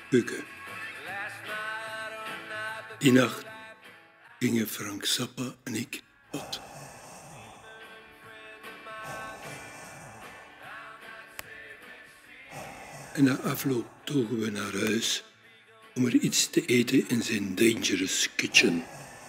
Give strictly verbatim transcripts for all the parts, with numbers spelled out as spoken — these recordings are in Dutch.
keuken. Die nacht gingen Frank Zappa en ik bad. En na afloop togen we naar huis om er iets te eten in zijn Dangerous Kitchen.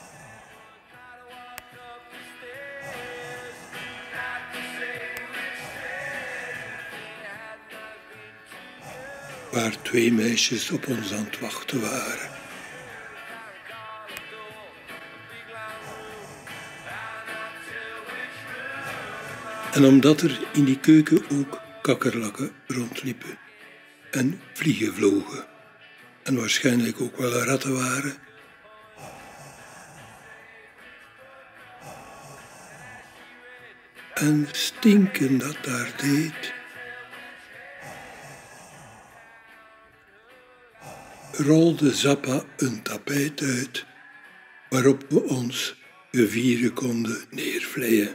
Waar twee meisjes op ons aan het wachten waren. En omdat er in die keuken ook kakkerlakken rondliepen en vliegen vlogen en waarschijnlijk ook wel ratten waren, en stinken dat daar deed, rolde Zappa een tapijt uit waarop we ons gevieren konden neervleien.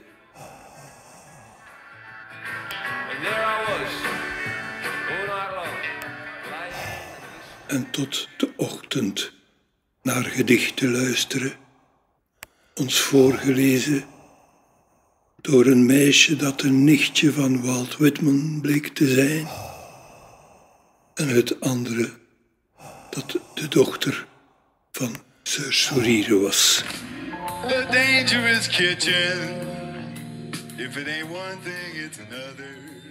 En tot de ochtend naar gedichten luisteren, ons voorgelezen door een meisje dat een nichtje van Walt Whitman bleek te zijn, en het andere dat de dochter van Sir Sourire was. The Dangerous Kitchen. If it ain't one thing, it's another.